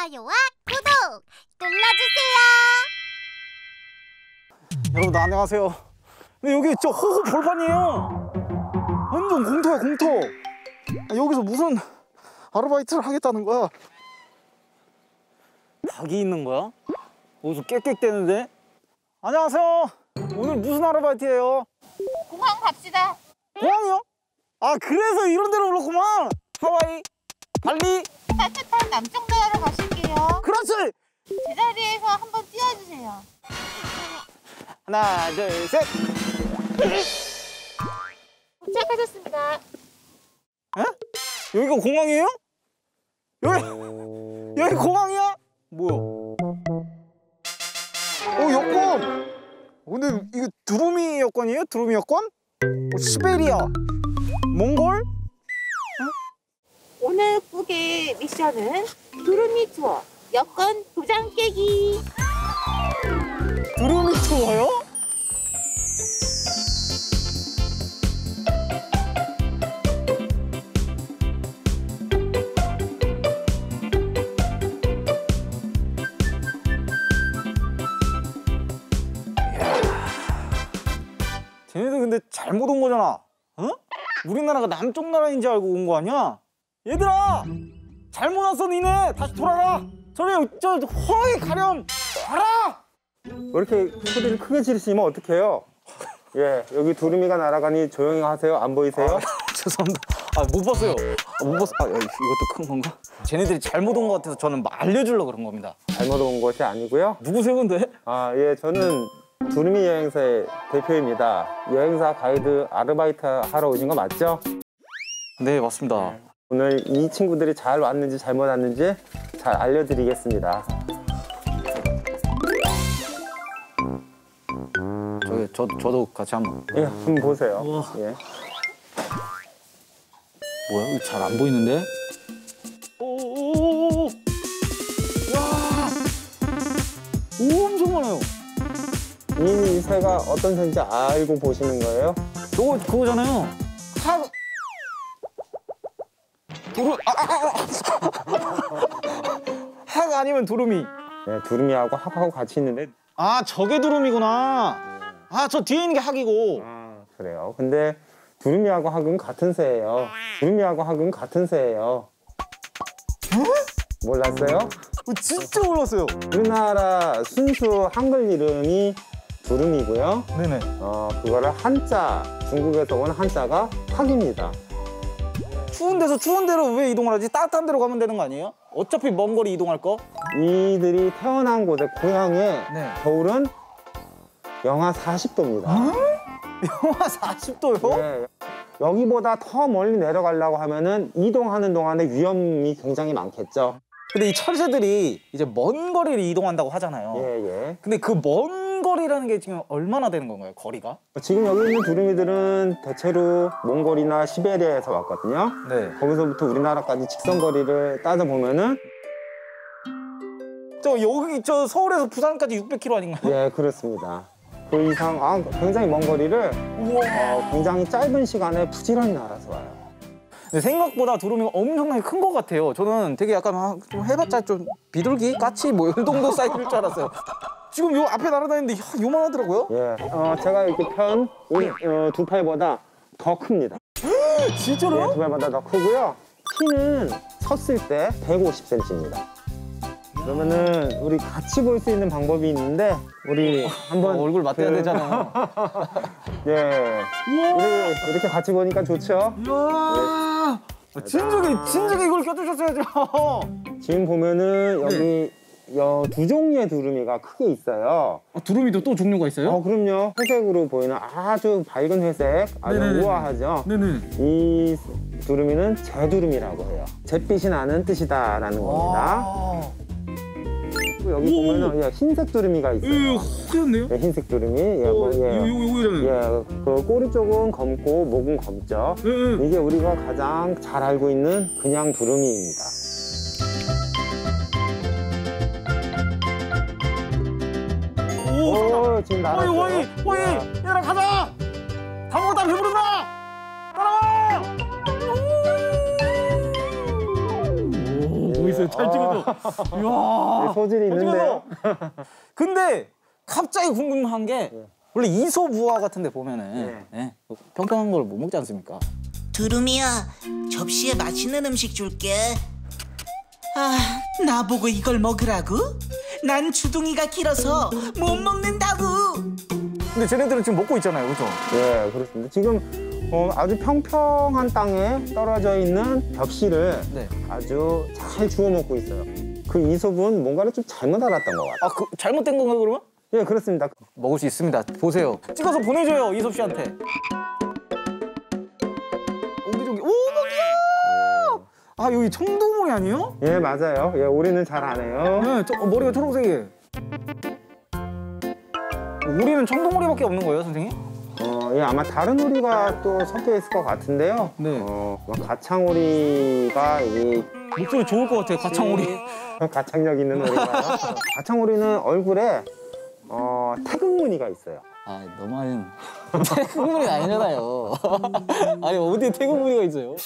좋아요와 구독 눌러주세요. 여러분 안녕하세요. 근데 여기 저 호수 벌판이에요. 완전 공터야 공터. 여기서 무슨 아르바이트를 하겠다는 거야. 닭이 있는 거야? 어디서 깨끗대는데? 안녕하세요. 오늘 무슨 아르바이트예요? 공항 갑시다. 공항이요? 아 그래서 이런 데로 올랐구만. 하와이, 발리. 따뜻한 남쪽 나라로 가실게요. 그렇지. 제자리에서 한번 뛰어주세요. 하나 둘 셋. 도착하셨습니다. 에? 여기가 공항이에요? 여기 공항이야? 뭐야? 여권! 근데 이거 두루미 여권이에요? 두루미 여권? 시베리아, 몽골? 오늘 국의 미션은 두루미 투어 여권 도장 깨기. 두루미 투어요? 쟤네들 근데 잘못 온 거잖아. 어? 우리나라가 남쪽 나라인 줄 알고 온 거 아니야? 얘들아! 잘못 왔어 니네! 다시 돌아라! 저리 저 허이 가렴! 가라! 왜 이렇게 소리를 크게 지르시면 어떡해요? 예, 여기 두루미가 날아가니 조용히 하세요. 안 보이세요? 죄송합니다. 못 봤어요. 못 봤어. 이것도 큰 건가? 쟤네들이 잘못 온 것 같아서 저는 알려주려고 그런 겁니다. 잘못 온 것이 아니고요. 누구세요 근데? 예, 저는 두루미 여행사의 대표입니다. 여행사 가이드 아르바이트 하러 오신 거 맞죠? 네 맞습니다. 오늘 이 친구들이 잘 왔는지 잘못 왔는지 잘 알려드리겠습니다. 저도 같이 한번. 예, 한번 보세요. 우와. 예. 뭐야? 잘 안 보이는데? 오오오오! 와! 엄청 많아요. 이 새가 어떤 새인지 알고 보시는 거예요? 그거잖아요. 학 아니면 두루미. 네, 두루미하고 학하고 같이 있는데. 아 저게 두루미구나. 아 저 뒤에 있는 게 학이고. 그래요. 근데 두루미하고 학은 같은 새예요. 두루미하고 학은 같은 새예요. 몰랐어요? 진짜 몰랐어요. 우리나라 순수 한글 이름이 두루미고요. 네네. 그거를 한자, 중국에서 온 한자가 학입니다. 추운 데서 추운 데로 왜 이동을 하지? 따뜻한 데로 가면 되는 거 아니에요? 어차피 먼 거리 이동할 거? 이들이 태어난 곳의 고향의 네. 겨울은 영하 40도입니다. 영하 40도요? 네. 여기보다 더 멀리 내려가려고 하면은 이동하는 동안에 위험이 굉장히 많겠죠. 근데 이 철새들이 이제 먼 거리를 이동한다고 하잖아요. 예. 근데 그 먼 거리라는 게 지금 얼마나 되는 건가요, 거리가? 지금 여기 있는 두루미들은 대체로 몽골이나 시베리아에서 왔거든요. 네. 거기서부터 우리나라까지 직선 거리를 따져보면은 저 서울에서 부산까지 600km 아닌가요? 예, 그렇습니다. 그 이상 굉장히 먼 거리를 굉장히 짧은 시간에 부지런히 날아서 와요. 근데 생각보다 두루미가 엄청나게 큰 것 같아요. 저는 되게 약간 좀 해봤자 좀 비둘기, 까치 뭐 이 정도 사이즈일 줄 알았어요. 지금 요 앞에 날아다니는데 요만하더라고요. 예, 제가 이렇게 두 팔보다 더 큽니다. 진짜로요? 예, 두 팔보다 더 크고요. 키는 섰을 때 150cm입니다. 그러면은 우리 같이 볼 수 있는 방법이 있는데 우리 한번 얼굴 맞대야 되잖아요. 예, 이렇게 같이 보니까 좋죠? 이야, 진작에 이걸 껴주셨어야죠. 지금 보면은 여기 두 종류의 두루미가 크게 있어요. 두루미도 또 종류가 있어요? 그럼요. 회색으로 보이는 아주 밝은 회색, 아주 네네네. 우아하죠. 네네. 이 두루미는 제두루미라고 해요. 잿빛이 나는 뜻이다라는 겁니다. 여기 보면은 흰색 두루미가 있어요. 허였네요. 네, 흰색 두루미. 요거잖아요. 그 꼬리 쪽은 검고 목은 검죠. 이게 우리가 가장 잘 알고 있는 그냥 두루미입니다. 지금 날았어요. 와이, 얘들아 가자. 다 먹었다 배부르다. 따라와. 오, 뭐 있어요? 찍어줘, 잘 찍어줘. 이야, 소질이 잘 있는데요. 찍어줘. 근데 갑자기 궁금한 게 원래 이소부화 같은데 보면은 예, 평평한 걸 못 먹지 않습니까? 두루미야, 접시에 맛있는 음식 줄게. 아, 나보고 이걸 먹으라고? 난 주둥이가 길어서 못 먹는다고. 근데 쟤네들은 지금 먹고 있잖아요, 그렇죠? 예, 그렇습니다. 지금 아주 평평한 땅에 떨어져 있는 벽실을 네. 아주 잘 주워 먹고 있어요. 그 이솝은 뭔가를 좀 잘못 알았던 것 같아요. 아, 그 잘못된 건가 그러면? 예, 그렇습니다. 먹을 수 있습니다. 보세요. 찍어서 보내줘요, 이솝 씨한테. 옹기종기. 오, 먹이야! 아, 여기 청동물이 아니에요? 예, 맞아요. 예, 우리는 잘 안 해요. 네, 머리가 초록색이에요. 우리는 청동오리밖에 없는 거예요, 선생님? 예, 아마 다른 오리가 또 섞여 있을 것 같은데요. 네. 가창오리가 이 목소리 좋을 것 같아요, 가창오리. 가창력 있는 오리가요. 가창오리는 얼굴에 태극무늬가 있어요. 아, 너무하는. 태국무늬 아니잖아요. 아니, 어디에 태국무늬가 있어요?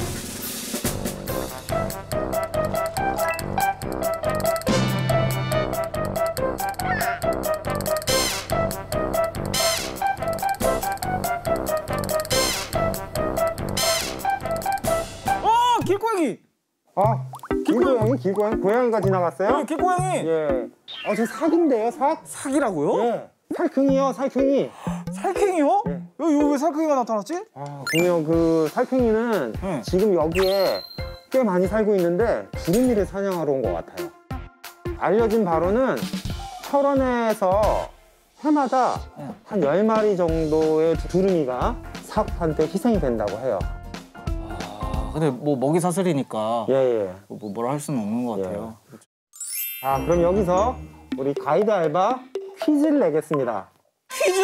길고양이! 길고양이? 고양이가 지나갔어요? 길고양이! 예. 저 삭인데요, 삭? 삭이라고요? 예. 살쾡이요, 살쾡이. 살쾡이요? 예. 여기 왜 살쾡이가 나타났지? 그러면 그 살쾡이는 네. 지금 여기에 꽤 많이 살고 있는데 두루미를 사냥하러 온 것 같아요. 알려진 바로는 철원에서 해마다 네. 한 10마리 정도의 두루미가 삭한테 희생이 된다고 해요. 아, 근데 뭐 먹이 사슬이니까 예. 뭐라 할 수는 없는 것 같아요. 그럼 여기서 우리 가이드 알바 퀴즈를 내겠습니다. 퀴즈!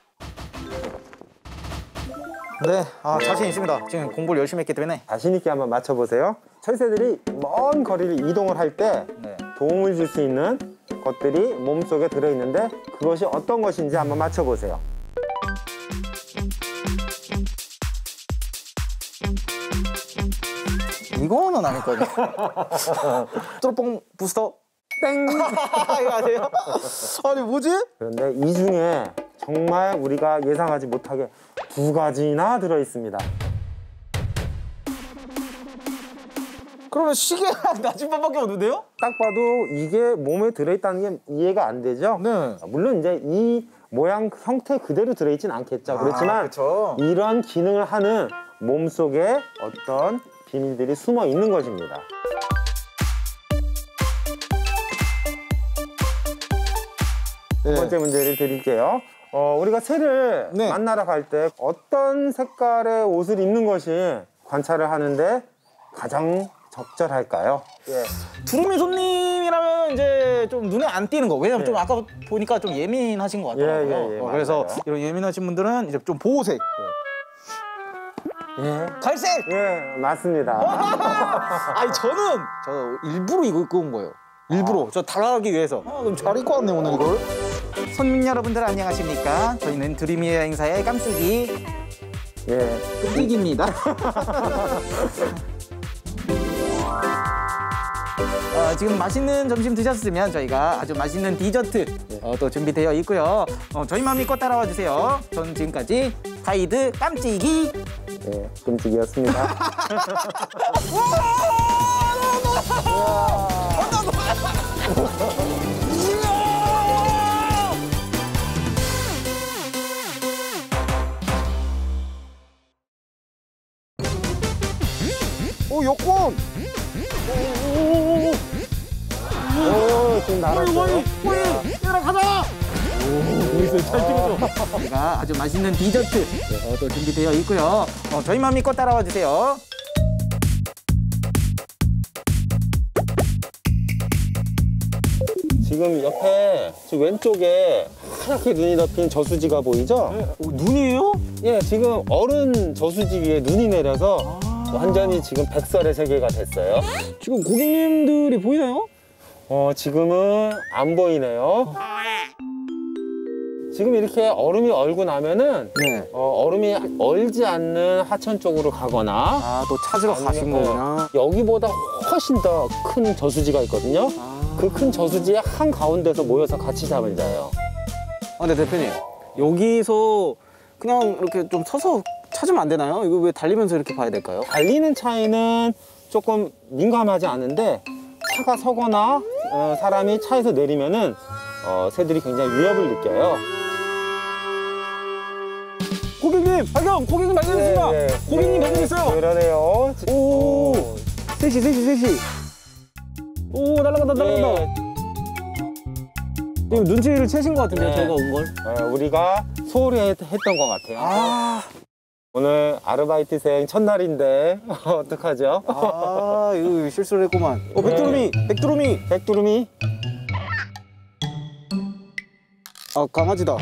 네, 자신 있습니다. 지금 공부를 열심히 했기 때문에. 자신 있게 한번 맞춰보세요. 철새들이 먼 거리를 이동을 할 때 네. 도움을 줄 수 있는 것들이 몸속에 들어있는데 그것이 어떤 것인지 한번 맞춰보세요. 이거는 아닐 거예요. 뚜루뽕 부스터 땡! 이거 아세요? 아니 뭐지? 그런데 이 중에 정말 우리가 예상하지 못하게 2가지나 들어있습니다. 그러면 시계랑 나침반밖에 없는데요? 딱 봐도 이게 몸에 들어있다는 게 이해가 안 되죠? 네. 물론 이제 이 모양 형태 그대로 들어있진 않겠죠. 그렇지만 그쵸. 이런 기능을 하는 몸속에 어떤 비밀들이 숨어 있는 것입니다. 두 번째 문제를 드릴게요. 우리가 새를 네. 만나러 갈 때 어떤 색깔의 옷을 입는 것이 관찰을 하는데 가장 적절할까요? 예. 두루미 손님이라면 이제 좀 눈에 안 띄는 거. 왜냐면 좀 아까 보니까 좀 예민하신 것 같더라고요. 예, 그래서 맞아요. 이런 예민하신 분들은 이제 좀 보호색. 예. 갈색! 예, 맞습니다. 아니 저 일부러 이거 입고 온 거예요. 일부러 저 다가가기 위해서. 그럼 잘 입고 왔네 오늘 이걸. 손님 여러분들 안녕하십니까? 저희는 두루미 여행사의 깜찍이 예. 깜찍입니다. 지금 맛있는 점심 드셨으면 저희가 아주 맛있는 디저트 또 준비되어 있고요. 저희만 믿고 따라와 주세요. 전 지금까지 가이드 깜찍이. 예, 끔찍이었습니다. 여권! 지금 날았어요. 얘들아 가자! 오, 잘 찍어줘. 저희가 아주 맛있는 디저트 또 준비되어 있고요. 저희만 믿고 따라와 주세요. 지금 옆에 지금 왼쪽에 하얗게 눈이 덮인 저수지가 보이죠? 눈이에요? 예, 지금 얼음 저수지 위에 눈이 내려서 완전히 지금 백설의 세계가 됐어요. 지금 고객님들이 보이나요? 지금은 안 보이네요. 지금 이렇게 얼음이 얼고 나면은 네. 얼음이 얼지 않는 하천 쪽으로 가거나 또 찾으러 가신 거구나. 여기보다 훨씬 더 큰 저수지가 있거든요. 그 큰 저수지의 한 가운데서 모여서 같이 잠을 자요. 아, 근데 대표님 여기서 그냥 이렇게 좀 서서 찾으면 안 되나요? 이거 왜 달리면서 이렇게 봐야 될까요? 달리는 차에는 조금 민감하지 않은데 차가 서거나 사람이 차에서 내리면은 새들이 굉장히 위협을 느껴요. 고객님 발견! 고객님 발견했습니다! 네, 네. 고객님 발견했어요! 그러네요. 오, 셋이. 오, 날아간다. 네. 지금 눈치를 채신 것 같은데요, 네. 저희가 온 걸? 우리가 소홀히 했던 것 같아요. 아, 오늘 아르바이트생 첫날인데 어떡하죠? 이거 실수를 했구만. 백두루미. 백두루미. 아, 강아지다.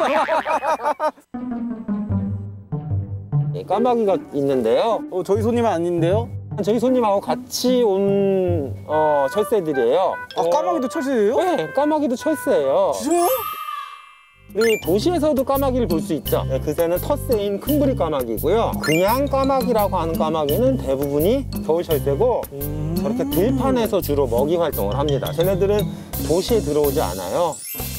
네, 까마귀가 있는데요. 저희 손님은 아닌데요? 저희 손님하고 같이 온 철새들이에요. 아, 까마귀도 철새예요? 네, 까마귀도 철새예요. 진짜요? 우리 도시에서도 까마귀를 볼 수 있죠. 네, 그새는 텃새인 큰부리 까마귀고요. 그냥 까마귀라고 하는 까마귀는 대부분이 겨울철새고 저렇게 들판에서 주로 먹이 활동을 합니다. 쟤네들은 도시에 들어오지 않아요.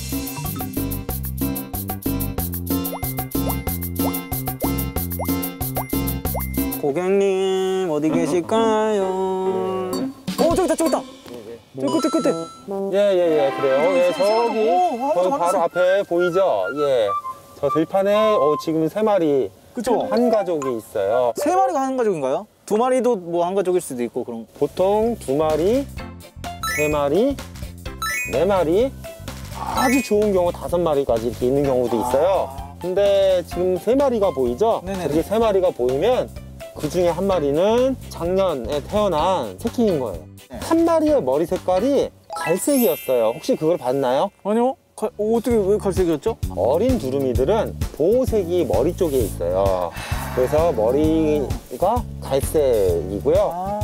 고객님 어디 계실까요? 저기 있다. 저 끝에. 예, 그래요. 예, 저기 바로 앞에 보이죠? 예, 저 들판에 지금 3마리 그쵸? 한 가족이 있어요. 3마리가 한 가족인가요? 2마리도 뭐 한 가족일 수도 있고 그럼. 보통 2마리, 3마리, 4마리, 아주 좋은 경우 5마리까지 이렇게 있는 경우도 있어요. 근데 지금 3마리가 보이죠? 네네네. 이렇게 3마리가 보이면 그 중에 한 마리는 작년에 태어난 새끼인 거예요. 네. 한 마리의 머리 색깔이 갈색이었어요. 혹시 그걸 봤나요? 아니요? 어떻게 왜 갈색이었죠? 어린 두루미들은 보호색이 머리 쪽에 있어요. 그래서 머리가 갈색이고요.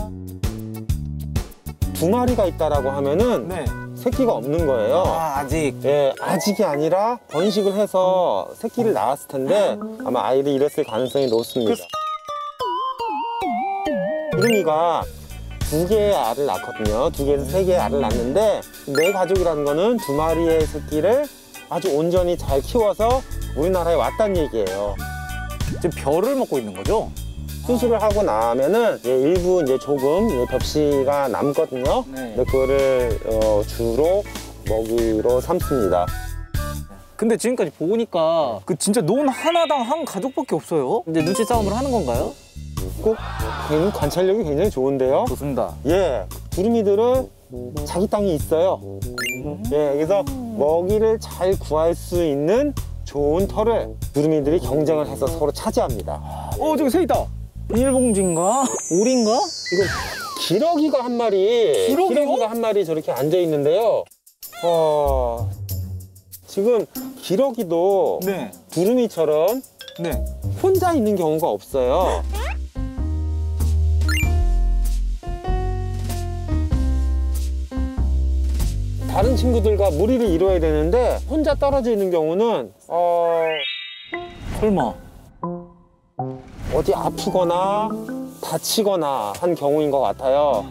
2마리가 있다라고 하면은 네. 새끼가 없는 거예요. 아직. 예, 아직이 아니라 번식을 해서 새끼를 낳았을 텐데 아마 아이를 잃었을 가능성이 높습니다. 두루미가 2개의 알을 낳거든요. 2개에서 3개의 알을 낳는데 내 가족이라는 거는 2마리의 새끼를 아주 온전히 잘 키워서 우리나라에 왔다는 얘기예요. 지금 벼를 먹고 있는 거죠? 수술을 하고 나면은 일부 조금 벽시가 남거든요. 네. 근데 그거를 주로 먹이로 삼습니다. 근데 지금까지 보니까 그 진짜 논 하나당 한 가족밖에 없어요. 이제 눈치 싸움을 하는 건가요? 꼭 관찰력이 굉장히 좋은데요. 좋습니다. 예, 두루미들은 자기 땅이 있어요. 예, 그래서 먹이를 잘 구할 수 있는 좋은 털을 두루미들이 경쟁을 해서 서로 차지합니다. 저기 새 있다. 비닐봉지인가? 오리인가? 이거 기러기가 한 마리, 기러기가 한 마리 저렇게 앉아 있는데요. 지금 기러기도 네. 두루미처럼 네. 혼자 있는 경우가 없어요. 다른 친구들과 무리를 이루어야 되는데 혼자 떨어져 있는 경우는 설마. 어디 아프거나 다치거나 한 경우인 것 같아요.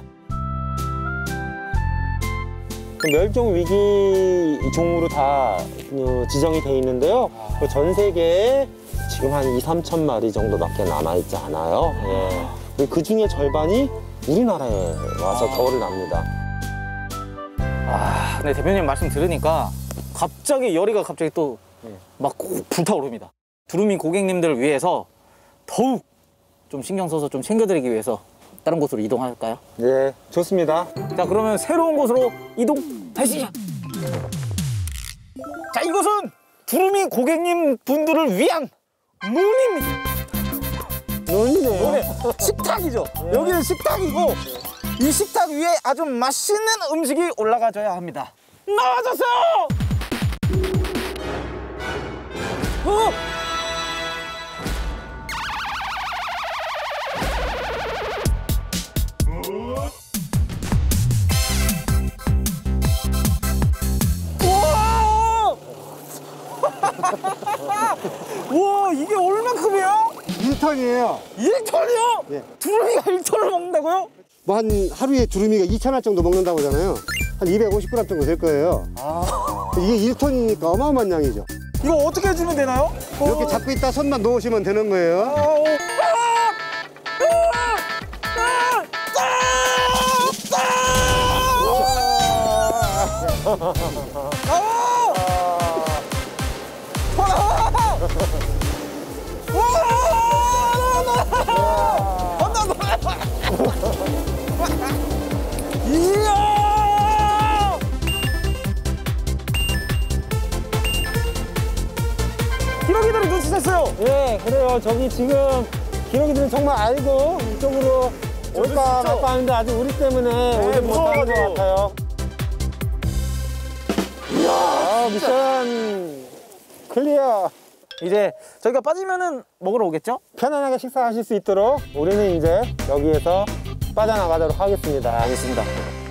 멸종 위기 종으로 다 지정이 돼 있는데요. 전 세계에 지금 한 2~3천 마리 정도밖에 남아있지 않아요. 예. 그 중에 절반이 우리나라에 와서 겨울을 납니다. 네, 대표님 말씀 들으니까 갑자기 열이가 갑자기 또 막 불타오릅니다. 두루미 고객님들을 위해서 더욱 좀 신경 써서 좀 챙겨드리기 위해서 다른 곳으로 이동할까요? 네, 좋습니다. 자, 그러면 새로운 곳으로 이동하시죠. 자, 이곳은 두루미 고객님 분들을 위한 논입니다. 논이네요. 네, 식탁이죠. 여기는 식탁이고 이 식탁 위에 아주 맛있는 음식이 올라가줘야 합니다. 나와주세요! 우와! 우와, 이게 얼마큼이에요? 1톤이에요. 1톤이요? 예. 두루미가 1톤을 먹는다고요? 뭐 한 하루에 두루미가 2,000알 정도 먹는다고 하잖아요. 한 250g 정도 될 거예요. 이게 1톤이니까 어마어마한 양이죠. 이거 어떻게 해주면 되나요? 이렇게 잡고 있다 손만 놓으시면 되는 거예요. 이야! 기러기들이 눈치챘어요. 예, 그래요. 저기 지금 기러기들은 정말 알고 이쪽으로 올까 말까 하는데 아직 우리 때문에 오지 못하는 것 같아요. 이야, 미션 클리어. 이제 저희가 빠지면은 먹으러 오겠죠? 편안하게 식사하실 수 있도록 우리는 이제 여기에서 빠져나가도록 하겠습니다. 알겠습니다.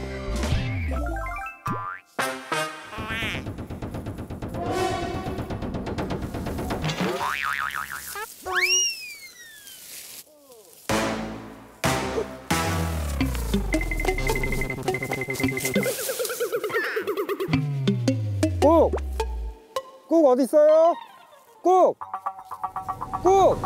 꾹! 꾹 어디 있어요? 꾹! 꾹!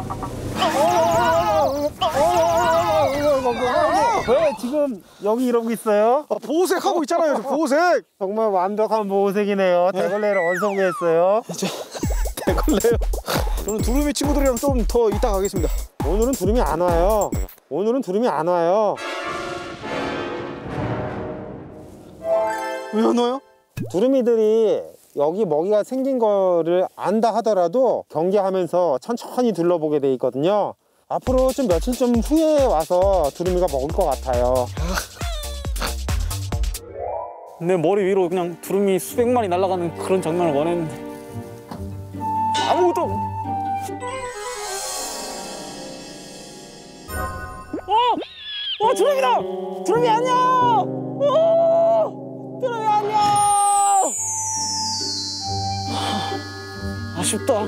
왜 지금 여기 이러고 있어요? 보호색 하고 있잖아요, 저 보호색. 정말 완벽한 보호색이네요. 대걸레를 완성했어요. 대걸레요. 저는 두루미 친구들이랑 좀 더 이따 가겠습니다. 오늘은 두루미 안 와요. 오늘은 두루미 안 와요. 왜 안 와요? 두루미들이 여기 먹이가 생긴 거를 안다 하더라도 경계하면서 천천히 둘러보게 돼 있거든요. 앞으로 좀 며칠 좀 후에 와서 두루미가 먹을 것 같아요. 내 머리 위로 그냥 두루미 수백 마리 날아가는 그런 장면을 원했는데 아무것도. 두루미다! 두루미 안녕! 두루미 안녕! 아쉽다.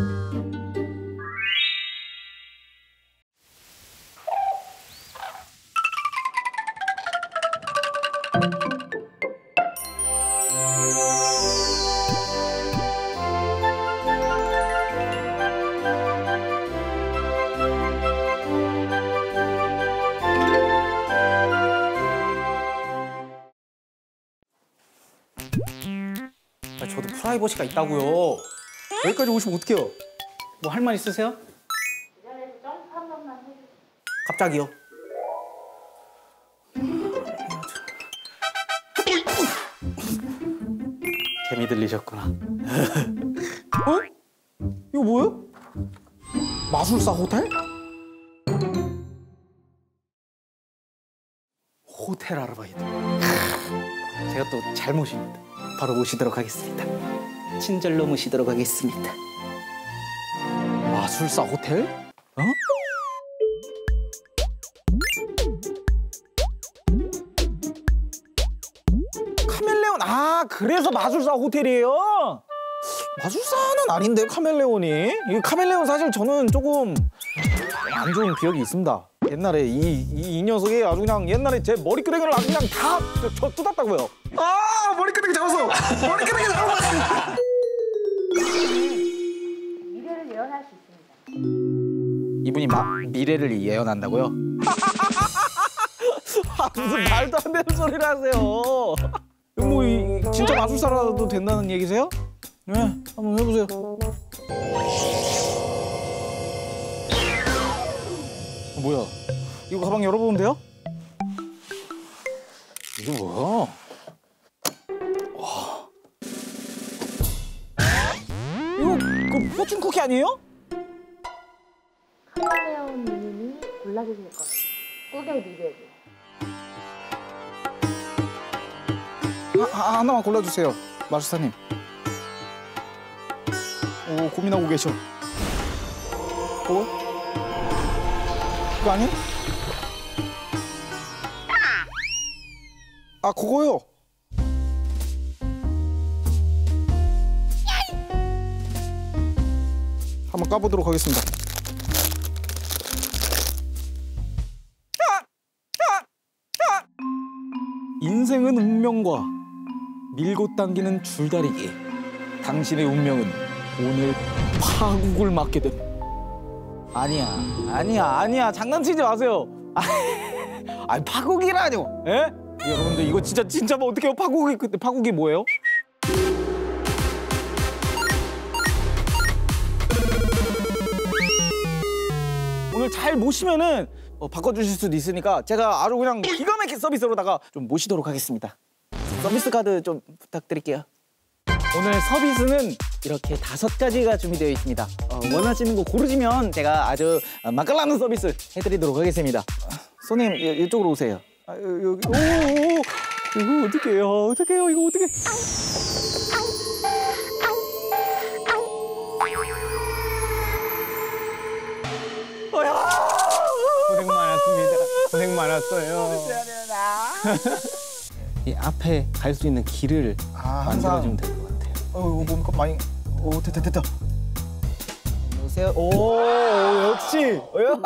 저도 프라이버시가 있다고요. 여기까지 오시면 어떡해요? 뭐 할 말 있으세요? 갑자기요? 재미 들리셨구나. 어? 이거 뭐예요? 마술사 호텔? 호텔 아르바이트. 제가 또 잘 모십니다. 바로 모시도록 하겠습니다. 친절로 모시도록 하겠습니다. 마술사 호텔? 어? 카멜레온, 아 그래서 마술사 호텔이에요? 마술사는 아닌데 카멜레온이? 이 카멜레온 사실 저는 조금 안 좋은 기억이 있습니다. 옛날에 이 녀석이 아주 그냥 옛날에 제 머리끄댕이를 아주 그냥 다 뜯었다고요. 아 머리끄댕이 잡았어. 머리끄댕이 잡았어. 미래를 예언할 수 있습니다. 이분이 미래를 예언한다고요? 아, 무슨 말도 안 되는 소리를 하세요. 뭐 진짜 마술사라도 된다는 얘기세요? 네, 한번 해보세요. 뭐야? 이거 가방 열어보면 돼요? 이게 뭐야? 와. 이거 그 포춘 쿠키 아니에요? 카멜레온 님이 골라주실 거예요. 꾸게 미래를. 하나만 골라주세요, 마술사님. 오, 고민하고 계셔. 이거 아니야? 아, 그거요. 한번 까보도록 하겠습니다. 인생은 운명과 밀고 당기는 줄다리기. 당신의 운명은 오늘 파국을 맞게 됨. 아니야. 장난치지 마세요. 아니 파국이라뇨. 예? 여러분들 이거 진짜 뭐 어떻게 해요? 파국이 뭐예요? 오늘 잘 모시면은 바꿔주실 수도 있으니까 제가 아주 그냥 기가 막힌 서비스로다가 좀 모시도록 하겠습니다. 서비스 카드 좀 부탁드릴게요. 오늘 서비스는 이렇게 5가지가 준비되어 있습니다. 원하시는 거 고르시면 제가 아주 맛깔나는 서비스 해드리도록 하겠습니다. 손님 이쪽으로 오세요. 여기 이거 어떡해요? 이거 어떡해? 고생 많았어요. 이 앞에 갈 수 있는 길을 만들어주면 될 것 같아요. 뭡니까 많이. 됐다. 안녕하세요. 역시.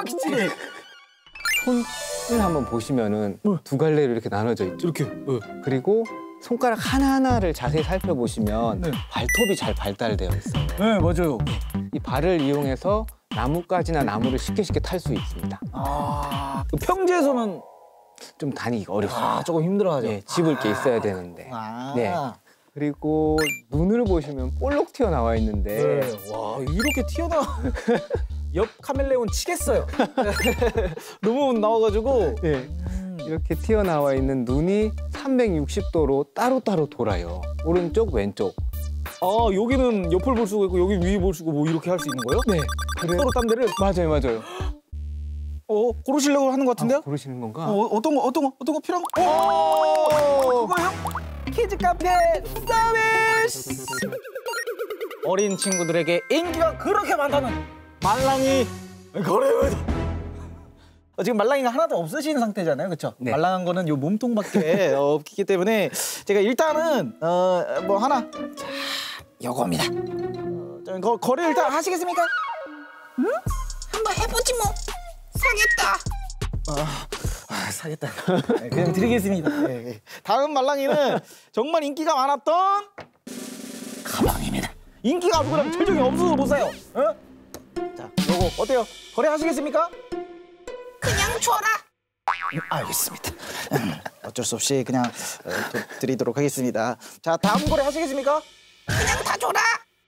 손을 한번 보시면은 두 갈래로 이렇게 나눠져 있죠. 이렇게. 그리고 손가락 하나하나를 자세히 살펴보시면 발톱이 잘 발달되어 있어요. 네, 맞아요. 이 발을 이용해서 나뭇가지나 나무를 쉽게 탈 수 있습니다. 평지에서는 좀 다니기가 어렵습니다. 조금 힘들어하죠. 네, 집을 게 있어야 되는데. 네. 그리고 눈을 보시면 볼록 튀어나와 있는데 와, 이렇게 튀어나와. 옆 카멜레온 치겠어요. 너무 나와가지고. 네. 이렇게 튀어나와 있는 눈이 360도로 따로따로 돌아요. 오른쪽, 왼쪽. 여기는 옆을 볼 수가 있고 여기 위에 볼 수 있고 뭐 이렇게 할 수 있는 거예요? 네. 서로 딴 데를? 맞아요. 고르시려고 하는 것 같은데요? 고르시는 건가? 어떤 거 필요한 거? 그거요? 키즈 카페 서비스! 어린 친구들에게 인기가 그렇게 많다는 말랑이 거래입니다. 지금 말랑이가 하나도 없으신 상태잖아요, 그렇죠? 네. 말랑한 거는 요 몸통밖에 없기 때문에 제가 일단은 뭐 하나 자, 요겁니다. 거래 일단 하시겠습니까? 응? 한번 해보지 뭐. 사겠다. 사겠다. 네, 그냥 드리겠습니다. 네. 다음 말랑이는 정말 인기가 많았던 가방입니다. 인기가 아주 그냥 철저히 없어서 못 사요. 자, 요거 어때요? 거래하시겠습니까? 그냥 줘라. 알겠습니다. 어쩔 수 없이 그냥 드리도록 하겠습니다. 자, 다음 거래 하시겠습니까? 그냥 다 줘라.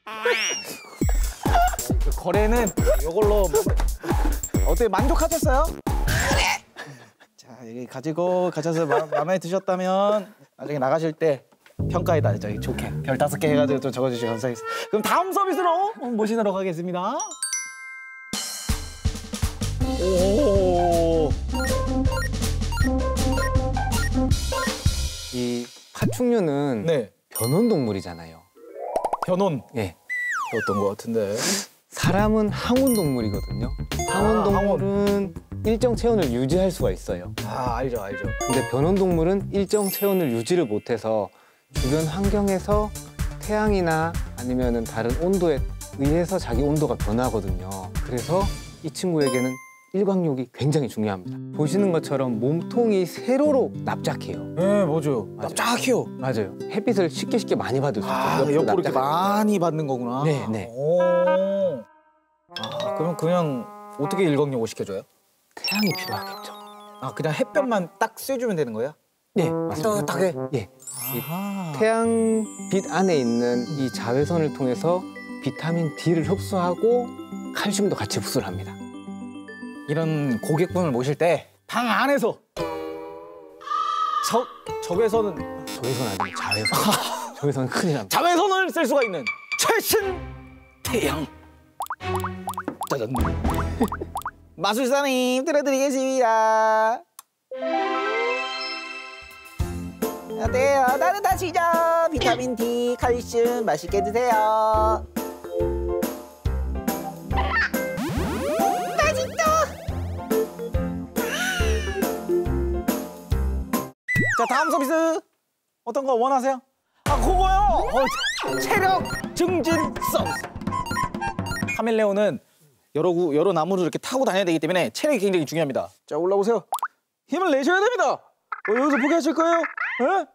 거래는 요걸로 어떻게 만족하셨어요? 그래. 자, 여기 가셔서 마음에 드셨다면 나중에 나가실 때 평가에다 저기 좋게 별 5개 해가지고 좀 적어주시면 감사하겠습니다. 그럼 다음 서비스로 모시도록 하겠습니다. 이 파충류는 네. 변온동물이잖아요. 변온. 예. 어떤 것 같은데. 사람은 항온동물이거든요. 항온동물은 일정 체온을 유지할 수가 있어요. 알죠. 근데 변온동물은 일정 체온을 유지를 못해서 주변 환경에서 태양이나 아니면은 다른 온도에 의해서 자기 온도가 변하거든요. 그래서 이 친구에게는 일광욕이 굉장히 중요합니다. 보시는 것처럼 몸통이 세로로 납작해요. 네, 맞아요. 납작해요. 맞아요. 햇빛을 쉽게 많이 받을 수 있어요. 옆으로 이렇게 많이 받는 거구나. 네. 그럼 그냥 어떻게 일광욕을 시켜줘요? 태양이 필요하겠죠. 그냥 햇볕만 딱 쐬주면 되는 거예요? 네, 맞습니다. 따뜻하게? 예. 태양빛 안에 있는 이 자외선을 통해서 비타민 D를 흡수하고 칼슘도 같이 흡수를 합니다. 이런 고객분을 모실 때 방 안에서 적외선은 적외선 아니고 자외선. 적외선은 큰일 납니다. 자외선을 쓸 수가 있는 최신 태양. 짜잔. 마술사님 들어드리겠습니다. 어때요? 따뜻하시죠? 비타민 D, 칼슘 맛있게 드세요. 자, 다음 서비스 어떤 거 원하세요? 그거요! 체력 증진 서비스. 카멜레온은 여러 나무를 이렇게 타고 다녀야 되기 때문에 체력이 굉장히 중요합니다. 자, 올라오세요. 힘을 내셔야 됩니다. 여기서 포기하실 거예요? 에?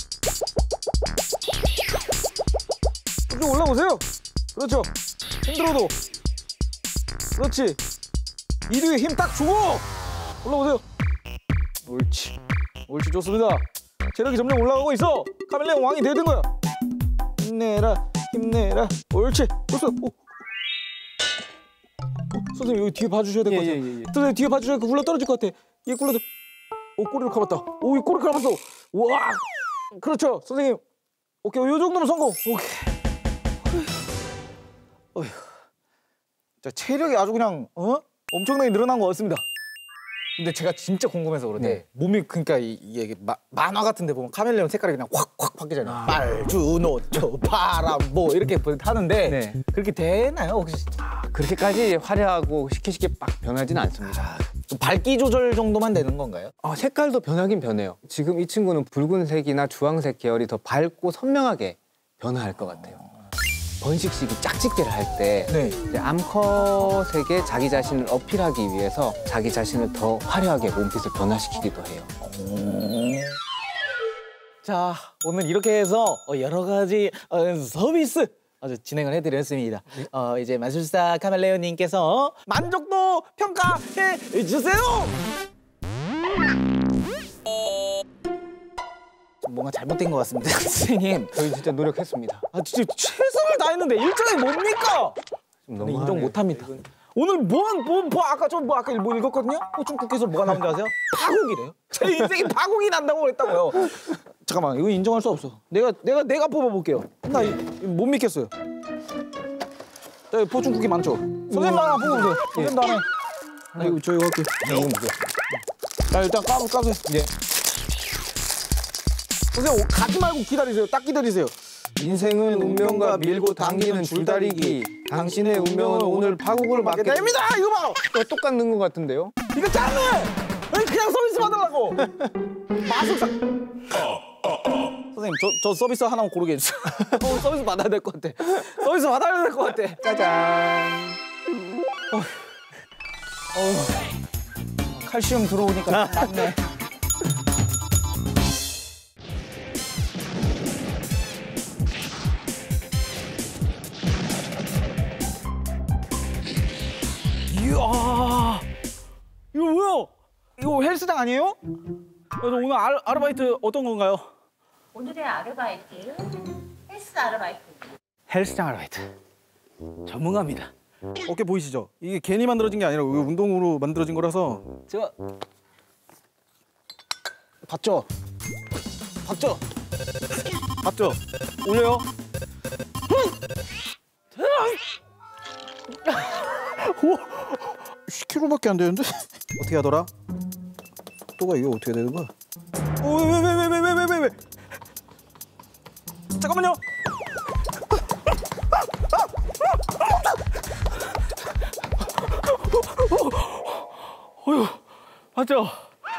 좀 올라오세요. 그렇죠. 힘들어도. 그렇지. 이두에 힘 딱 주고 올라오세요. 옳지. 옳지, 좋습니다. 체력이 점점 올라가고 있어. 카멜레온 왕이 되는 거야. 힘내라, 힘내라. 옳지, 좋습니다. 선생님 여기 뒤에 봐주셔야 될 것 같아요. 선생님 뒤에 봐주셔야 굴러 떨어질 것 같아. 얘 굴러도. 꼬리를 감았다. 오, 이 꼬리를 감았어. 와, 그렇죠, 선생님. 오케이, 요 정도면 성공. 오케이. 어휴. 자, 체력이 아주 그냥 엄청나게 늘어난 것 같습니다. 근데 제가 진짜 궁금해서 그런데 몸이 그러니까 이게 만화 같은데 보면 카멜레온 색깔이 그냥 확확 바뀌잖아요. 빨주, 노초, 파란 뭐 이렇게 하는데 그렇게 되나요 혹시? 그렇게까지 화려하고 쉽게 막 변하지는 않습니다. 좀 밝기 조절 정도만 되는 건가요? 색깔도 변하긴 변해요. 지금 이 친구는 붉은색이나 주황색 계열이 더 밝고 선명하게 변화할 것 같아요. 번식 시기 짝짓기를 할 때 이제 암컷에게 자기 자신을 어필하기 위해서 자기 자신을 더 화려하게 몸빛을 변화시키기도 해요. 자, 오늘 이렇게 해서 여러 가지 서비스 아주 진행을 해드렸습니다. 이제 마술사 카멜레온님께서 만족도 평가해 주세요. 뭔가 잘못된 것 같습니다, 선생님. 저희 진짜 노력했습니다. 진짜 최선을 다했는데 일정이 뭡니까? 너무 인정 못합니다. 오늘 아까 아까 뭐 읽었거든요? 호충국에서 뭐가 나온지 아세요? 파국이래요. 제 인생이 파국이 난다고 그랬다고요. 잠깐만, 이거 인정할 수 없어. 내가 뽑아볼게요. 나 못 믿겠어요. 자, 포춘쿠키 많죠? 선생님 하나 뽑아보세요. 선생님 다음에. 이거 저 이거 할게요. 이건 뭐야? 자, 일단 까보세요. 선생님 가지 말고 기다리세요. 딱 기다리세요. 인생은 운명과 밀고 당기는 줄다리기. 당신의 운명은 오늘 파국을 맞게 됩니다. 이거 봐. 똑같은 것 같은데요? 이거 짱해. 그냥 서비스 받으려고. 마술사. 선생님 저 서비스 하나만 고르게 해주세요. 서비스 받아야 될 것 같아. 서비스 받아야 될 것 같아. 짜잔. 칼슘 들어오니까 낫네. 이야, 이거 뭐야? 이거 헬스장 아니에요? 그래서 오늘 아르바이트 어떤 건가요? 오늘의 아르바이트 헬스 아르바이트. 헬스장 아르바이트. 전문가입니다. 어깨 보이시죠? 이게 괜히 만들어진 게 아니라 이거 운동으로 만들어진 거라서 제가 봤죠? 올려요. 10kg밖에 안 되는데? 어떻게 하더라? 또가 이거 어떻게 되는 거야? 왜? 잠깐만요. 어휴, 맞죠?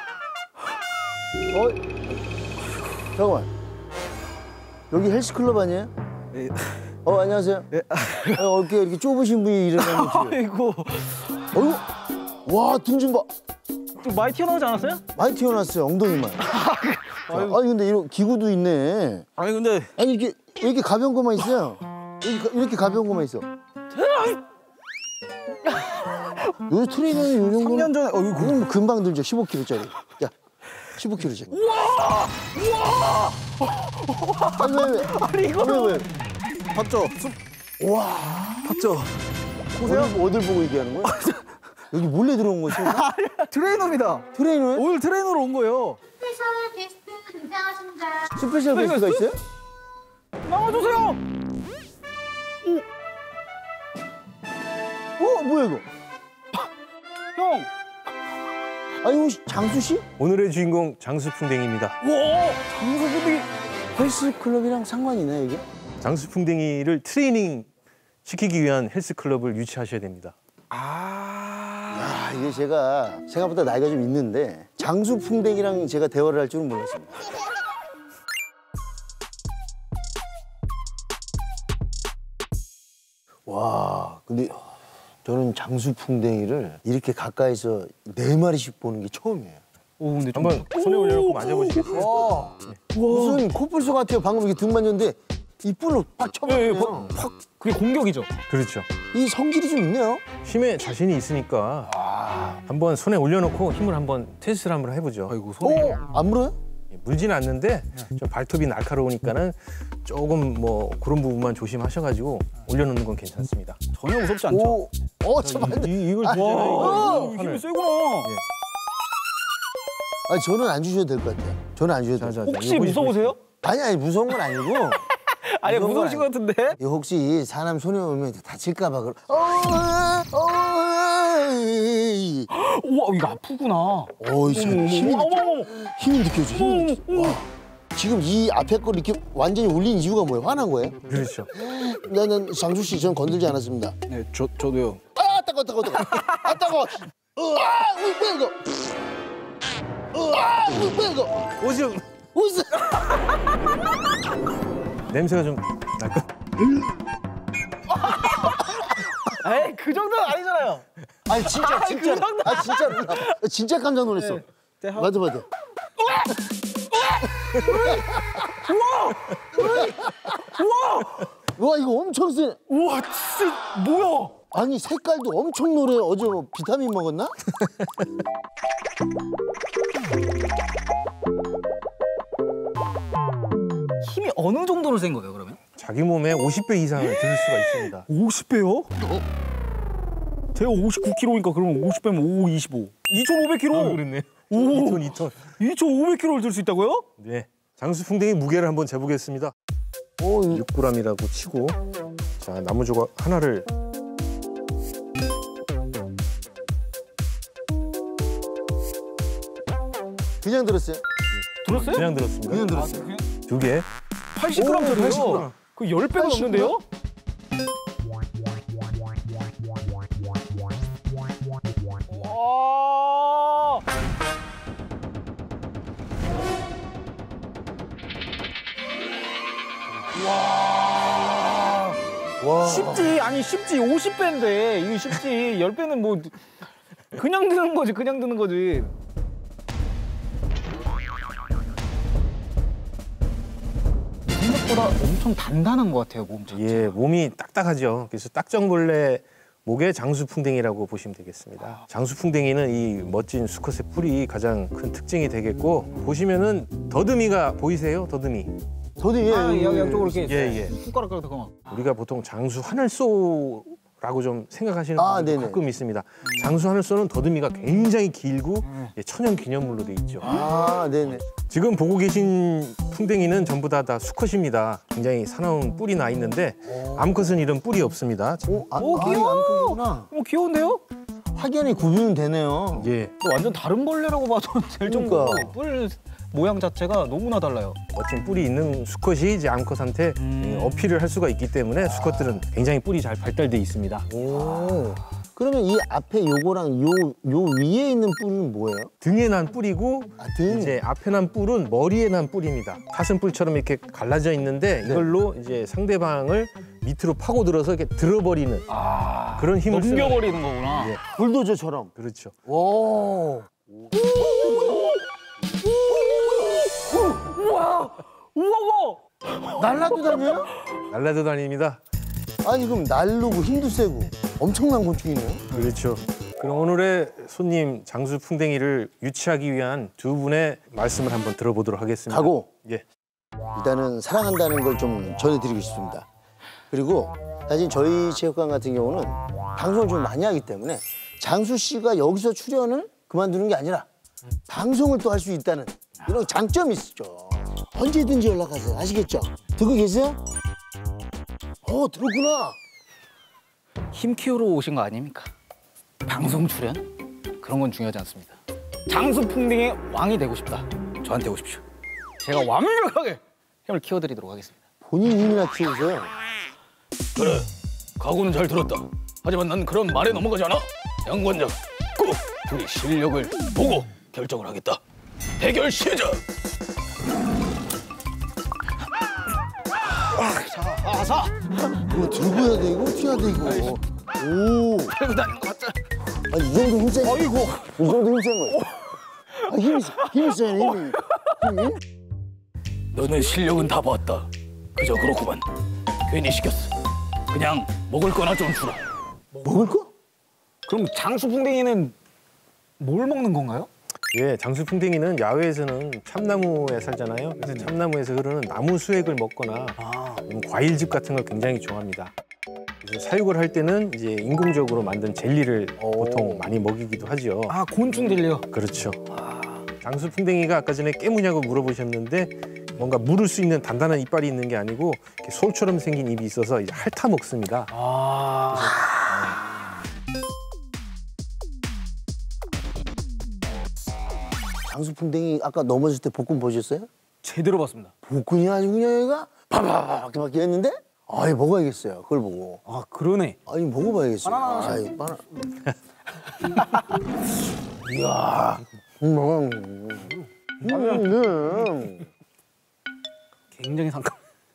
잠깐만. 여기 헬스클럽 아니에요? 네. 안녕하세요. 네. 어깨 이렇게 좁으신 분이 일어나는 거 아이고, 어이구, 와, 등 좀 봐. 좀 많이 튀어나오지 않았어요? 많이 튀어나왔어요, 엉덩이만. 아니, 근데 이런 기구도 있네. 아니 근데 아니, 이렇게 가벼운 것만 있어요. 이렇게 가벼운 것만 있어. 요 트레이너는 요 정도. 3년 전에 그건 뭐 금방 들죠, 15kg짜리. 야, 15kg짜리. 우와! 아니, 아니 이거는 왜? 봤죠? 와, 봤죠? 보세요. 어딜 보고 얘기하는 거야? 여기 몰래 들어온 거지? 트레이너입니다. 트레이너요? 오늘 트레이너로 온 거예요. 스페셜 게스트 등장하십니다. 스페셜 게스트가 있어요? 나와주세요. 뭐야 이거? 형. 아니, 혹시 장수 씨? 오늘의 주인공 장수풍뎅이입니다. 와, 장수분이 헬스클럽이랑 상관이네, 이게? 장수풍뎅이를 트레이닝 시키기 위한 헬스클럽을 유치하셔야 됩니다. 야, 이게 제가 생각보다 나이가 좀 있는데 장수풍뎅이랑 제가 대화를 할 줄은 몰랐습니다. 와, 근데 저는 장수풍뎅이를 이렇게 가까이서 4마리씩 보는 게 처음이에요. 근데 좀 한번 손에 올려놓고 만져보시겠어요? 무슨 코뿔소 같아요. 방금 이렇게 등 만졌는데 이 뿔로 팍 쳐버리네요. 팍 그게 공격이죠. 그렇죠. 이 성질이 좀 있네요. 힘에 자신이 있으니까 한번 손에 올려놓고 힘을 한번 테스트를 한번 해보죠. 아이고 손에 안 물어요? 물지는 않는데 좀 발톱이 날카로우니까는 조금 뭐 그런 부분만 조심하셔가지고 올려놓는 건 괜찮습니다. 전혀 무섭지 않죠. 참 안 돼. 이걸 보잖아요. 힘이 세구나. 아니, 저는 안 주셔도 될 것 같아요. 저는 안 주셔도 돼요. 혹시 무서우세요? 아니, 무서운 건 아니고. 아니 무서운 건 무서우신 것 같은데. 이거 혹시 사람 손에 오면 다칠까 봐 우와 이거 아프구나. 힘이 느껴져. 힘이 느껴져. 와, 지금 이 앞에 걸 이렇게 완전히 올린 이유가 뭐예요? 화난 거예요? 그렇죠. 나는 장수 씨, 전 건들지 않았습니다. 네, 저도요. 따가워. 따가워. 뭐야 이거? 뭐야 이거? 오줌 무슨? 냄새가 좀 날까? 에이 그 정도는 아니잖아요. 아니 진짜. 진짜 깜짝 놀랐어. 맞아. 우와 이거 엄청 세. 우와 진짜 뭐야? 아니 색깔도 엄청 노래. 어제 뭐 비타민 먹었나? 힘이 어느 정도로 센 거예요 그러면? 자기 몸에 50배 이상을 들을 수가 있습니다. 50배요? 제가 59kg니까 그러면 50배면 5, 25. 2,500kg. 그렇네. 오, 2톤. 2,500kg를 들 수 있다고요? 네. 장수풍뎅이 무게를 한번 재보겠습니다. 6g이라고 치고, 자 나무 조각 하나를 그냥 들었어요? 들었어요? 그냥 들었습니다. 그냥 들었어요. 2개. 80g짜리요? 80g. 그 10배가 넘는데요? 와. 와. 쉽지. 아니 쉽지. 50배인데 이게 쉽지. 10배는 뭐 그냥 드는 거지. 그냥 드는 거지. 생각보다 엄청 단단한 것 같아요, 몸 자체가. 예, 몸이 딱딱하죠. 그래서 딱정벌레 목의 장수풍뎅이라고 보시면 되겠습니다. 장수풍뎅이는 이 멋진 수컷의 뿔이 가장 큰 특징이 되겠고, 보시면은 더듬이가 보이세요? 더듬이. 저도 양쪽으로 이렇게 예. 손가락으로 막. 우리가 보통 장수 하늘소라고 좀 생각하시는 분들도 네네. 가끔 있습니다. 장수 하늘소는 더듬이가 굉장히 길고 천연 기념물로 돼 있죠. 네네. 지금 보고 계신 풍뎅이는 전부 다 수컷입니다. 굉장히 사나운 뿔이 나 있는데 암컷은 이런 뿔이 없습니다. 귀여워. 귀여운데요? 확연히 구분은 되네요. 예, 완전 다른 벌레라고 봐도 될 정도로 뿔 모양 자체가 너무나 달라요. 멋진 뿔이 있는 수컷이 이제 암컷한테 어필을 할 수가 있기 때문에 수컷들은 굉장히 뿔이 잘 발달돼 있습니다. 그러면 이 앞에 요거랑 요 위에 있는 뿔은 뭐예요? 등에 난 뿔이고 등? 이제 앞에 난 뿔은 머리에 난 뿔입니다. 사슴뿔처럼 이렇게 갈라져 있는데 이걸로 이제 상대방을 밑으로 파고들어서 이렇게 들어버리는 그런 힘을 쓰는 넘겨버리는 거구나. 예. 불도저처럼. 그렇죠. 오. 우와. 날라도 다녀요? 날라도 다닙니다. 아니 그럼 날르고 힘도 세고 엄청난 곤충이네요. 그렇죠. 그럼 오늘의 손님 장수풍뎅이를 유치하기 위한 두 분의 말씀을 한번 들어보도록 하겠습니다. 가고 예. 일단은 사랑한다는 걸 좀 전해드리고 싶습니다. 그리고 사실 저희 체육관 같은 경우는 방송을 좀 많이 하기 때문에 장수 씨가 여기서 출연을 그만두는 게 아니라 방송을 또 할 수 있다는 이런 장점이 있죠. 언제든지 연락하세요. 아시겠죠? 듣고 계세요? 들었구나. 힘 키우러 오신 거 아닙니까? 방송 출연? 그런 건 중요하지 않습니다. 장수풍뎅이의 왕이 되고 싶다. 저한테 오십시오. 제가 완벽하게 힘을 키워드리도록 하겠습니다. 본인 힘이나 키우세요. 그래, 각오는 잘 들었다. 하지만 난 그런 말에 넘어가지 않아. 양관장, 꼭 둘이 실력을 보고 결정을 하겠다. 대결 시작! 이거 들고 해야 돼, 이거 어떻게 해야 돼, 이거. 오. 들고 다니는 거 맞죠? 아니, 이 정도 힘센 거. 이 정도 힘센 거예요. 힘이 있어요, 힘이. 너는 실력은 다 봤다. 그저 그렇구만. 괜히 시켰어. 그냥 먹을 거나 좀 주라. 먹을 거? 그럼 장수풍뎅이는 뭘 먹는 건가요? 예, 장수풍뎅이는 야외에서는 참나무에 살잖아요. 그래서 참나무에서 흐르는 나무 수액을 먹거나 아니면 과일즙 같은 걸 굉장히 좋아합니다. 그래서 사육을 할 때는 이제 인공적으로 만든 젤리를 보통 많이 먹이기도 하죠. 아, 곤충 들려. 그렇죠. 장수풍뎅이가 아까 전에 깨무냐고 물어보셨는데 뭔가 물을 수 있는 단단한 이빨이 있는 게 아니고 이렇게 솔처럼 생긴 입이 있어서 이제 핥아 먹습니다. 장수풍뎅이 아까 넘어질 때 복근 보셨어요? 제대로 봤습니다. 복근이 아주 그냥 얘가 바바박 이렇게 했는데 아이 먹어야겠어요. 그걸 보고. 아, 그러네. 아니 먹어봐야겠어요. 아이 바나. 이야. 굉장히 상큼.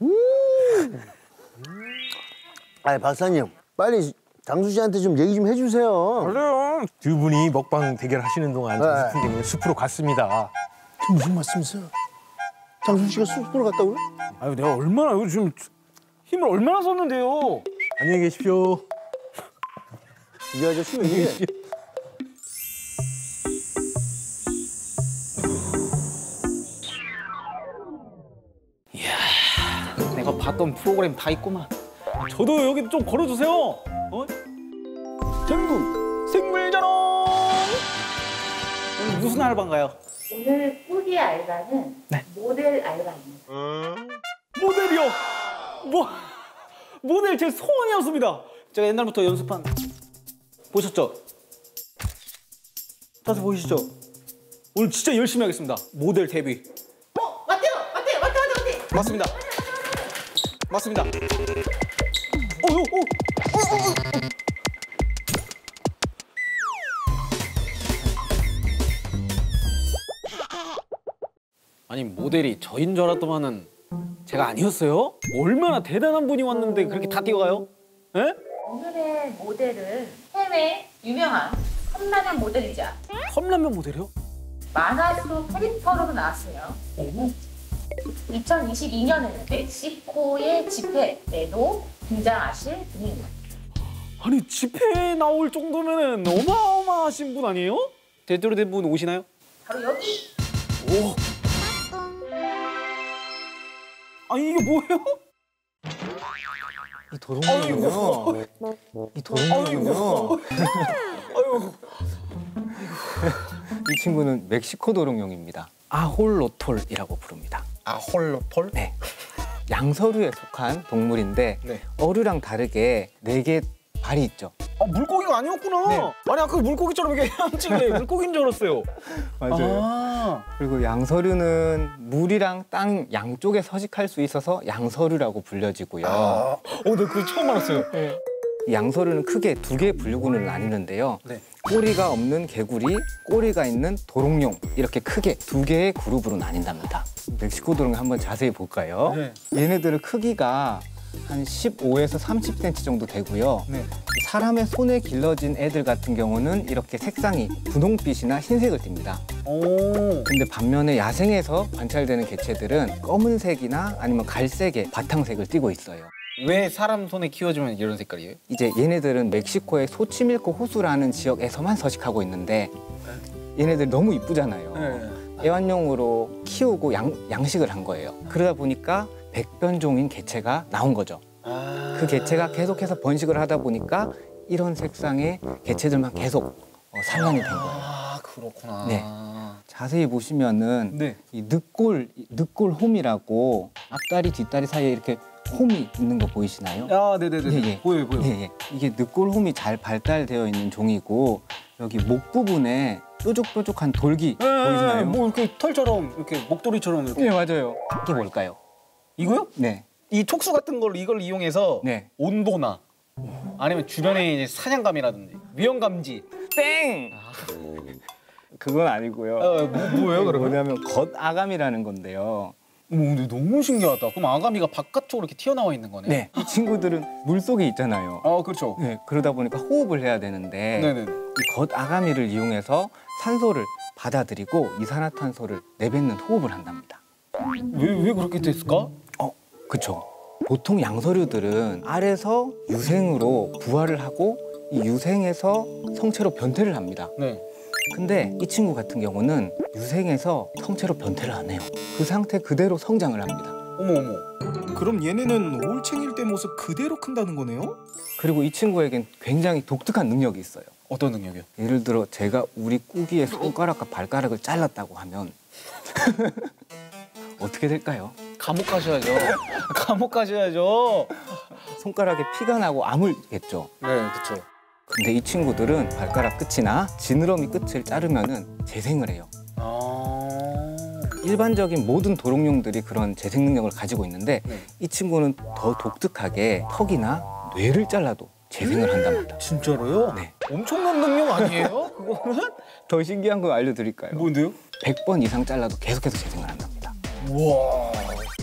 아이 박사님 빨리 장수 씨한테 좀 얘기 좀 해주세요. 그래요. 두 분이 먹방 대결하시는 동안 장수풍뎅이는 숲으로 갔습니다. 지금 무슨 말씀이세요? 장수 씨가 숲으로 갔다고요? 아유, 내가 얼마나 요즘 힘을 얼마나 썼는데요. 안녕히 계십시오. 이 아저씨 왜 이래? 내가 봤던 프로그램 다 있구만. 저도 여기 좀 걸어주세요. 어? 전국 생물자랑. 오늘 무슨 알바인가요? 오늘 꾸기 알바는 모델 알바입니다. 모델이요. 모델 제 소원이었습니다. 제가 옛날부터 연습한 보셨죠? 자세 보이시죠? 오늘 진짜 열심히 하겠습니다. 모델 데뷔. 맞대요. 맞습니다. 맞습니다. 아니, 모델이 저인 줄 알았더만은 제가 아니었어요? 얼마나 대단한 분이 왔는데 그렇게 다 뛰어가요? 에? 오늘의 모델은 해외 유명한 컵라면 모델이자 컵라면 모델이요? 만화 속 캐릭터로도 나왔어요. 2022년에는 멕시코의 집회에도 등장하실 분입니다. 아니, 집회에 나올 정도면은 어마어마하신 분 아니에요? 제대로 된 분 오시나요? 바로 여기 오. 아니, 이게 뭐예요? 이 도롱뇽이군요. 이 도롱뇽이군요. 아유. 이 친구는 멕시코 도롱뇽입니다. 아홀로톨이라고 부릅니다. 아홀로톨? 네. 양서류에 속한 동물인데 네. 어류랑 다르게 4개 발이 있죠. 아, 물고기가 아니었구나. 네. 아니, 아까 물고기처럼 이렇게 헤엄치길래 물고기인 줄 알았어요. 맞아요. 그리고 양서류는 물이랑 땅 양쪽에 서식할 수 있어서 양서류라고 불려지고요. 나 그거 처음 알았어요. 이 양서류는 크게 2개의 분류군으로 나뉘는데요. 네. 꼬리가 없는 개구리, 꼬리가 있는 도롱뇽 이렇게 크게 2개의 그룹으로 나뉜답니다. 멕시코 도롱뇽 한번 자세히 볼까요? 네. 얘네들은 크기가 한 15에서 30cm 정도 되고요. 네. 사람의 손에 길러진 애들 같은 경우는 이렇게 색상이 분홍빛이나 흰색을 띱니다. 오. 근데 반면에 야생에서 관찰되는 개체들은 검은색이나 아니면 갈색의 바탕색을 띠고 있어요. 왜 사람 손에 키워주면 이런 색깔이에요? 이제 얘네들은 멕시코의 소치밀코 호수라는 지역에서만 서식하고 있는데 얘네들 너무 이쁘잖아요. 네. 애완용으로 키우고 양식을 한 거예요. 그러다 보니까 백변종인 개체가 나온 거죠. 그 개체가 계속해서 번식을 하다 보니까 이런 색상의 개체들만 계속 산란이 된 거예요. 아, 그렇구나. 네. 자세히 보시면은 네. 이 늑골 홈이라고 앞다리 뒷다리 사이에 이렇게 홈이 있는 거 보이시나요? 아, 네네네. 예, 예. 보여요. 예. 이게 늑골 홈이 잘 발달되어 있는 종이고 여기 목 부분에 뾰족뾰족한 돌기 보이시나요? 뭐 이렇게 털처럼 이렇게 목도리처럼 이렇게. 네, 맞아요. 이게 뭘까요? 이거요? 네. 이 촉수 같은 걸 이걸 이용해서 네. 온도나 아니면 주변에 이제 사냥감이라든지 위험 감지. 땡! 그건 아니고요. 뭐예요, 그러면? 뭐냐면 겉아감이라는 건데요. 근데 너무 신기하다. 그럼 아가미가 바깥쪽으로 이렇게 튀어나와 있는 거네. 네. 이 친구들은 물속에 있잖아요. 그렇죠. 네. 그러다 보니까 호흡을 해야 되는데 네네. 이 겉아가미를 이용해서 산소를 받아들이고 이산화탄소를 내뱉는 호흡을 한답니다. 왜 그렇게 됐을까? 그쵸. 보통 양서류들은 알에서 유생으로 부화를 하고 이 유생에서 성체로 변태를 합니다. 네. 근데 이 친구 같은 경우는 유생에서 성체로 변태를 안 해요. 그 상태 그대로 성장을 합니다. 어머. 그럼 얘네는 올챙일 때 모습 그대로 큰다는 거네요? 그리고 이 친구에겐 굉장히 독특한 능력이 있어요. 어떤 능력이요? 예를 들어 제가 우리 꾸기의 손가락과 발가락을 잘랐다고 하면 어떻게 될까요? 감옥 가셔야죠. 감옥 가셔야죠. 손가락에 피가 나고 아물겠죠. 네, 그렇죠. 근데 이 친구들은 발가락 끝이나 지느러미 끝을 자르면은 재생을 해요. 일반적인 모든 도롱뇽들이 그런 재생 능력을 가지고 있는데 이 친구는 더 독특하게 턱이나 뇌를 잘라도 재생을 한답니다. 진짜로요? 네. 엄청난 능력 아니에요? 그거는? 더 신기한 거 알려드릴까요? 뭔데요? 100번 이상 잘라도 계속해서 재생을 한답니다. 우와.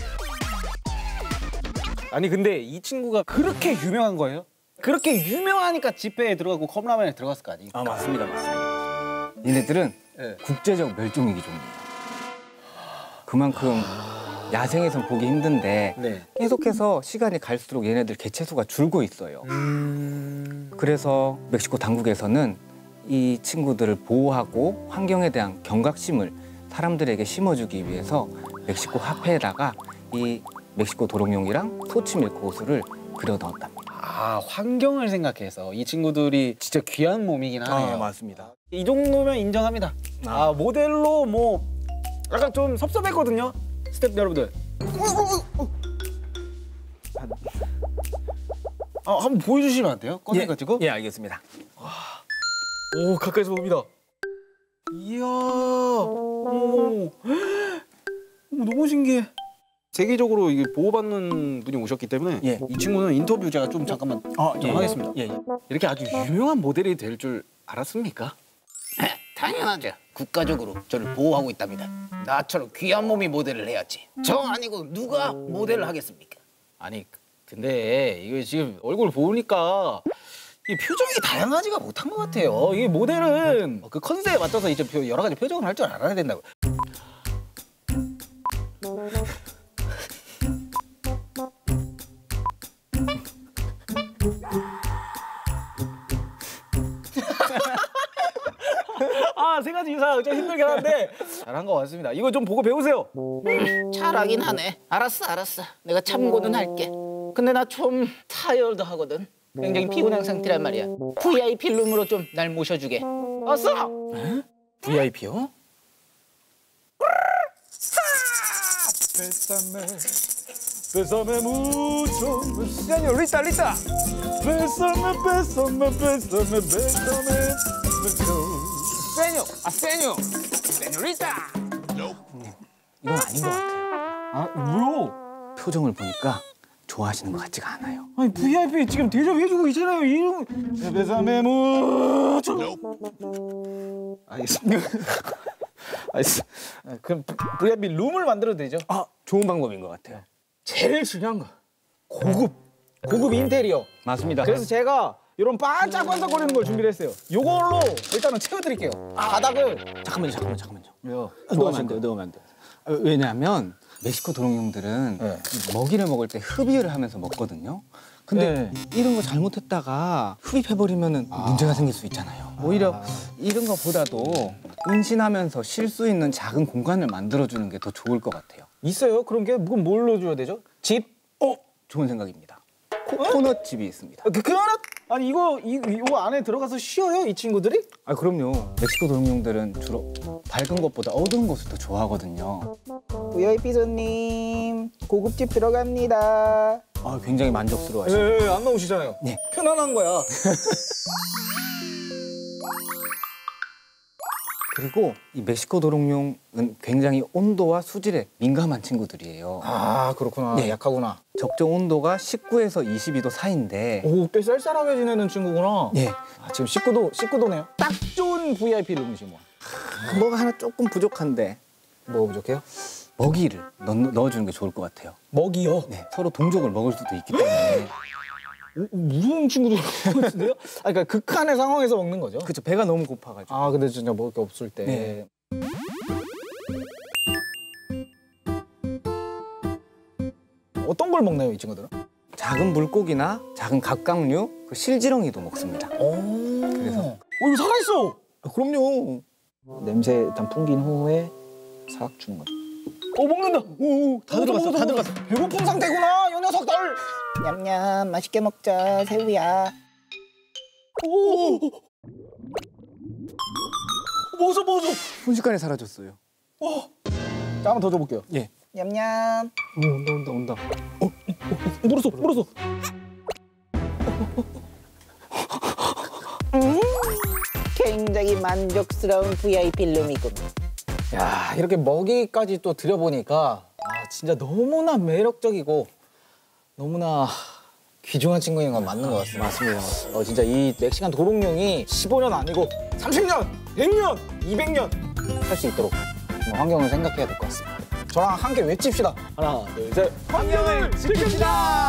아니 근데 이 친구가 그렇게 유명한 거예요? 그렇게 유명하니까 집회에 들어가고 컵라면에 들어갔을 거 아니에요? 맞습니다. 얘네들은 네. 국제적 멸종위기 종이에요. 그만큼 야생에선 보기 힘든데 네. 계속해서 시간이 갈수록 얘네들 개체수가 줄고 있어요. 그래서 멕시코 당국에서는 이 친구들을 보호하고 환경에 대한 경각심을 사람들에게 심어주기 위해서 멕시코 화폐에다가 이 멕시코 도롱뇽이랑 소치밀크호수를 그려 넣었답니다. 아, 환경을 생각해서 이 친구들이 진짜 귀한 몸이긴 하네요. 맞습니다. 이 정도면 인정합니다. 모델로 뭐 약간 좀 섭섭했거든요. 스태프 여러분들. 한번 보여주시면 안 돼요? 꺼내가지고. 예, 알겠습니다. 오, 가까이서 봅니다. 이야, 오, 너무 신기해. 세계적으로 이게 보호받는 분이 오셨기 때문에 예. 이 친구는 인터뷰 제가 좀 잠깐만 좀 하겠습니다. 예. 이렇게 아주 유명한 모델이 될 줄 알았습니까? 당연하죠. 국가적으로 저를 보호하고 있답니다. 나처럼 귀한 몸이 모델을 해야지. 저 아니고 누가 모델을 하겠습니까? 아니 근데 이거 지금 얼굴 보니까 이 표정이 다양하지가 못한 것 같아요. 이 모델은 그 컨셉에 맞춰서 이제 여러 가지 표정을 할 줄 알아야 된다고. 세 가지 이상 좀 힘들긴 한데 잘한 것 같습니다. 이거 좀 보고 배우세요. 잘하긴 하네. 알았어. 내가 참고는 할게. 근데 나 좀 타이어드 하거든. 굉장히 피곤한 상태란 말이야. VIP 룸으로 좀 날 모셔주게. 어서! VIP요? Bésame mucho, 세뇨리타 리타. Bésame, bésame, bésame, bésame mucho. 세뇨리타. 이건 아닌 것 같아요. 뭐요? 표정을 보니까 좋아하시는 것 같지가 않아요. 아니 VIP 지금 대접해주고 있잖아요. 이런 Bésame mucho. 알겠습니다. 알겠습니다. 그럼 VIP 룸을 만들어도 되죠? 좋은 방법인 것 같아요. 제일 중요한 거 고급 인테리어. 맞습니다. 그래서 제가 이런 반짝반짝거리는 걸 준비를 했어요. 요걸로 일단은 채워드릴게요. 바닥을. 잠깐만요. 왜요? 넣으면 안 돼요. 넣으면 안 돼요. 왜냐하면 멕시코 도롱뇽들은 먹이를 먹을 때 흡입을 하면서 먹거든요. 근데 이런 거 잘못했다가 흡입해버리면 문제가 생길 수 있잖아요. 오히려 이런 것보다도 은신하면서 쉴 수 있는 작은 공간을 만들어주는 게 더 좋을 것 같아요. 있어요? 그런 게? 그럼 뭘로 줘야 되죠? 집? 좋은 생각입니다. 코코넛집이 있습니다. 그 하나? 아니 이거 안에 들어가서 쉬어요? 이 친구들이? 그럼요. 멕시코 도롱뇽들은 주로 밝은 것보다 어두운 것을 더 좋아하거든요. VIP 손님, 고급집 들어갑니다. 굉장히 만족스러워하시네요. 예, 안 나오시잖아요. 네. 편안한 거야. 그리고 이 멕시코 도롱뇽은 굉장히 온도와 수질에 민감한 친구들이에요. 그렇구나. 네. 약하구나. 적정 온도가 19에서 22도 사이인데 오, 꽤 쌀쌀하게 지내는 친구구나. 예. 지금 19도네요. 딱 좋은 VIP 룸이지 뭐. 뭐가 하나 조금 부족한데 뭐 부족해요? 먹이를 넣어주는 게 좋을 것 같아요. 먹이요? 네, 서로 동족을 먹을 수도 있기 때문에. 무슨 친구들 같은데요? 그러니까 극한의 상황에서 먹는 거죠. 그렇죠. 배가 너무 고파가지고. 근데 진짜 먹을 게 없을 때. 네. 어떤 걸 먹나요, 이 친구들은? 작은 물고기나 작은 갑각류, 그 실지렁이도 먹습니다. 그래서 이거 살아있어! 그럼요. 냄새 일단 풍긴 후에 싹 주는 거죠. 먹는다! 다 들어갔어, 다 들어갔어. 배고픈 상태구나, 이 녀석들! 냠냠, 맛있게 먹자, 새우야. 먹었어. 순식간에 사라졌어요. 자, 한번 더 줘볼게요. 예. 냠냠. 온다. 물었어. 굉장히 만족스러운 VIP 룸이군. 야, 이렇게 먹이까지 또 드려보니까 진짜 너무나 매력적이고 너무나 귀중한 친구인 건 맞는 것 같습니다. 맞습니다. 진짜 이 멕시칸 도롱뇽이 15년 아니고 30년, 100년, 200년 할 수 있도록 환경을 생각해야 될 것 같습니다. 저랑 함께 외칩시다. 하나, 둘, 셋. 환경을 지킵시다!